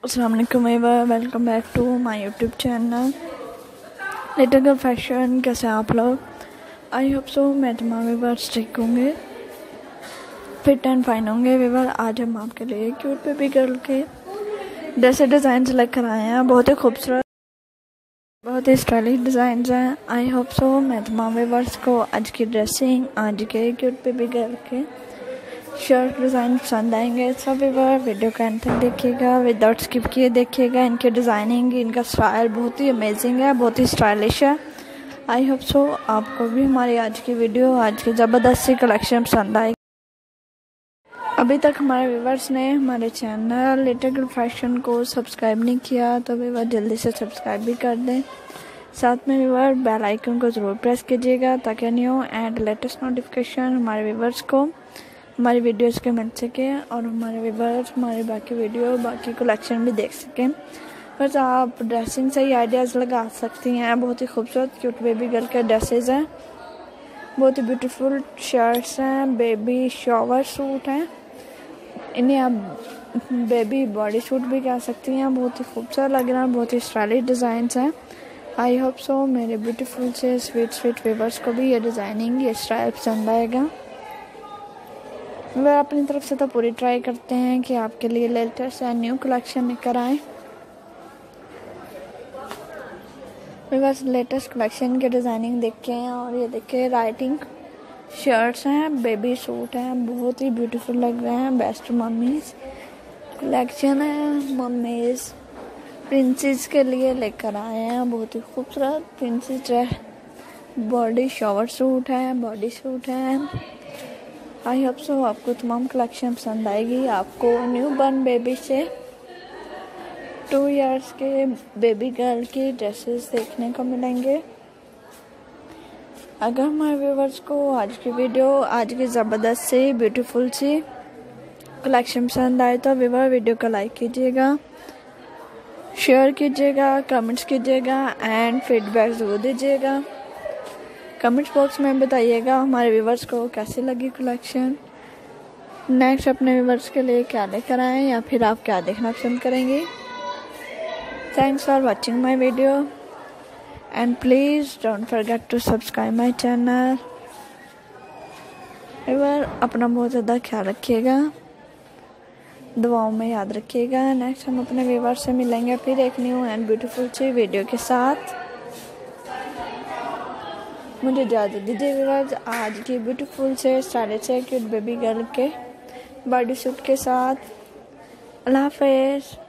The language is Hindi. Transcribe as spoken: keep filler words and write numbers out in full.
अस्सलाम वालेकुम एवर, welcome back to my YouTube channel little girl fashion. कैसे हैं आप लोग? आई होप सो मैं तमाम वीवर ठीक होंगे, फिट एंड फाइन होंगे। वीवर आज हम आपके लिए क्यूट बेबी गर्ल के ड्रेस डिज़ाइन सेलेक्ट कराए हैं। बहुत ही खूबसूरत, बहुत ही स्टाइलिश डिज़ाइन हैं। आई होप सो मैं तमाम वीवर्स को आज की ड्रेसिंग, आज के क्यूट बेबी गर्ल के शर्ट डिज़ाइन पसंद आएंगे। सब वीवर वीडियो का अंत तक देखिएगा, विदाउट स्किप किए देखिएगा। इनके डिज़ाइनिंग, इनका स्टाइल बहुत ही अमेजिंग है, बहुत ही स्टाइलिश है। आई होप सो आपको भी हमारी आज की वीडियो, आज की ज़बरदस्त सी कलेक्शन पसंद आएगी। अभी तक हमारे व्यूवर्स ने हमारे चैनल लिटिल गर्ल फैशन को सब्सक्राइब नहीं किया तो व्यूवर जल्दी से सब्सक्राइब भी कर दें। साथ में व्यूवर बेल आइकन को ज़रूर प्रेस कीजिएगा ताकि न्यू एंड लेटेस्ट नोटिफिकेशन हमारे व्यूवर्स को हमारी वीडियोस के मिल सके और हमारे व्यूवर्स हमारे बाकी वीडियो, बाकी कलेक्शन भी देख सकें। बस आप ड्रेसिंग से ही आइडियाज़ लगा सकती हैं। बहुत ही खूबसूरत क्यूट बेबी गर्ल के ड्रेसेस हैं, बहुत ही ब्यूटीफुल शर्ट्स हैं, बेबी शॉवर सूट हैं, इन्हें आप बेबी बॉडी सूट भी कह सकती हैं। बहुत ही खूबसूरत लग रहा है, बहुत ही स्टाइलिश डिज़ाइंस हैं। आई होप सो मेरे ब्यूटीफुल से स्वीट स्वीट व्यूवर्स को भी ये डिज़ाइनिंग, ये स्टाइल पसंद आएगा। वह अपनी तरफ से तो पूरी ट्राई करते हैं कि आपके लिए लेटेस्ट एंड न्यू कलेक्शन लेकर आएँ। बस लेटेस्ट कलेक्शन के डिज़ाइनिंग देखे हैं और ये देखिए राइटिंग शर्ट्स हैं, बेबी सूट हैं, बहुत ही ब्यूटीफुल लग रहे हैं। बेस्ट मम्मीज कलेक्शन है, मम्मीज प्रिंसेस के लिए लेकर आए हैं। बहुत ही खूबसूरत princess dress, body shower suit है, बॉडी सूट है। आई होप सो आपको तमाम कलेक्शन पसंद आएगी। आपको न्यू बर्न बेबी से टू इयर्स के बेबी गर्ल की ड्रेसेस देखने को मिलेंगे। अगर हमारे व्यूवर्स को आज की वीडियो, आज की ज़बरदस्त सी ब्यूटीफुल सी कलेक्शन पसंद आए तो व्यूवर वीडियो को लाइक कीजिएगा, शेयर कीजिएगा, कमेंट्स कीजिएगा एंड फीडबैक ज़रूर दीजिएगा। कमेंट्स बॉक्स में बताइएगा हमारे व्यूवर्स को कैसी लगी कलेक्शन। नेक्स्ट अपने व्यूवर्स के लिए क्या लेकर आए या फिर आप क्या देखना पसंद करेंगे। Thanks for watching my video and please don't forget to subscribe my channel. Viewer अपना बहुत ज़्यादा ख्याल रखिएगा, दुआओं में याद रखिएगा। नेक्स्ट हम अपने व्यूवर्स से मिलेंगे फिर एक न्यू एंड ब्यूटीफुल सी वीडियो के साथ। मुझे इजाज़त दीजिए व्यूअर्स आज की ब्यूटीफुल से स्टाइलिश से क्यूट बेबी गर्ल के बॉडी सूट के साथ। अल्लाह हाफ़िज़।